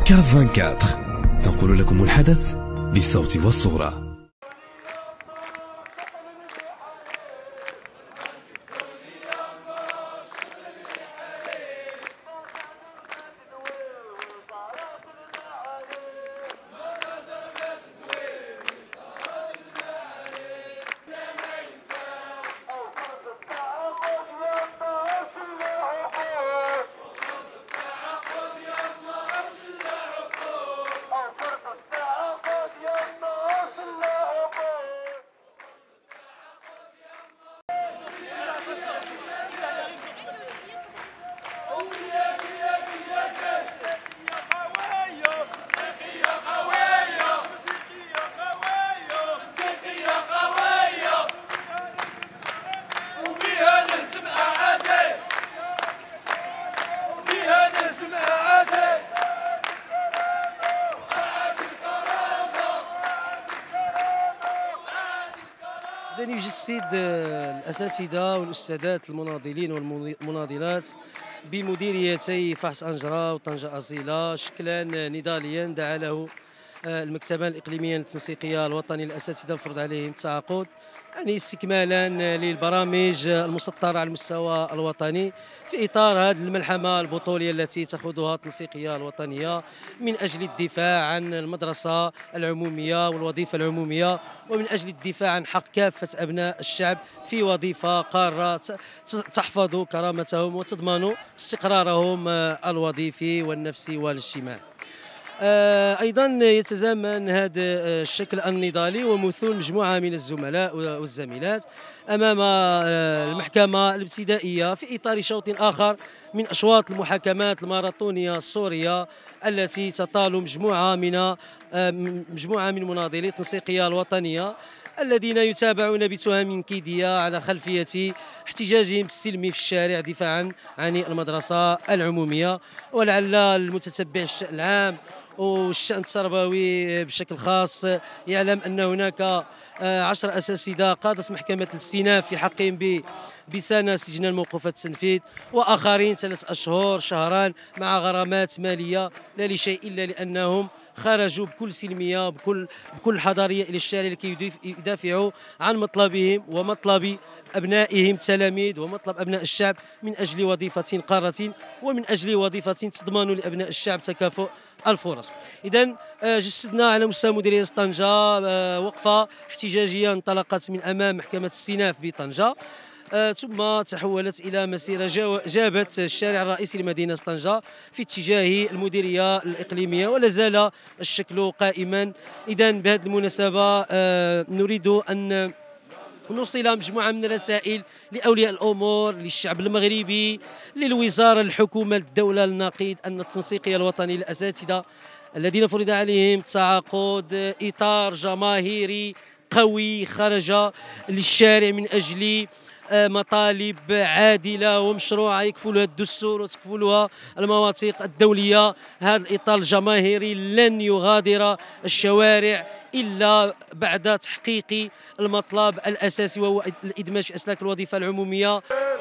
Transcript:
كاف 24 تنقل لكم الحدث بالصوت والصورة. يجسد الأساتذة والأستاذات المناضلين والمناضلات بمديريتي فحص أنجرة وطنجة أصيلة شكلا نضاليا دعا له المكتبان الإقليميان التنسيقية الوطني للأساتذة الفرض عليهم التعاقد، يعني استكمالا للبرامج المسطرة على المستوى الوطني في إطار هذه الملحمة البطولية التي تأخذها التنسيقية الوطنية من أجل الدفاع عن المدرسة العمومية والوظيفة العمومية، ومن أجل الدفاع عن حق كافة أبناء الشعب في وظيفة قارة تحفظ كرامتهم وتضمن استقرارهم الوظيفي والنفسي والاجتماعي. أيضا يتزامن هذا الشكل النضالي ومثول مجموعة من الزملاء والزميلات أمام المحكمة الابتدائية في إطار شوط آخر من أشواط المحاكمات الماراثونية السورية التي تطال مجموعة من مناضلي التنسيقية الوطنية الذين يتابعون بتهم كيدية على خلفية احتجاجهم السلمي في الشارع دفاعا عن المدرسة العمومية. ولعل المتتبع الشأن العام والشأن التربوي بشكل خاص يعلم أن هناك 10 أساتذة قادت محكمة الاستئناف في حقهم بسنة سجن الموقوف التنفيذ، وآخرين 3 أشهر شهران مع غرامات مالية لا لشيء إلا لأنهم خرجوا بكل سلمية بكل حضارية إلى الشارع لكي يدافعوا عن مطلبهم ومطلب أبنائهم التلاميذ ومطلب أبناء الشعب من أجل وظيفة قارة ومن أجل وظيفة تضمن لأبناء الشعب تكافؤ الفرص. إذن جسدنا على مستوى مديرية طنجة وقفة احتجاجية انطلقت من أمام محكمة الاستئناف بطنجة، ثم تحولت إلى مسيرة جابت الشارع الرئيسي لمدينة طنجة في اتجاه المديرية الإقليمية ولا زال الشكل قائما. إذن بهذه المناسبة نريد أن نوصل مجموعة من الرسائل لأولياء الأمور، للشعب المغربي، للوزارة، الحكومة، الدولة، النقيض، أن التنسيقية الوطني للأساتذة الذين فرض عليهم التعاقد إطار جماهيري قوي خرج للشارع من أجل مطالب عادلة ومشروعة يكفلها الدستور وتكفلها المواثيق الدولية. هذا الإطار الجماهيري لن يغادر الشوارع إلا بعد تحقيق المطلب الأساسي وهو الإدماج في أسلاك الوظيفة العمومية.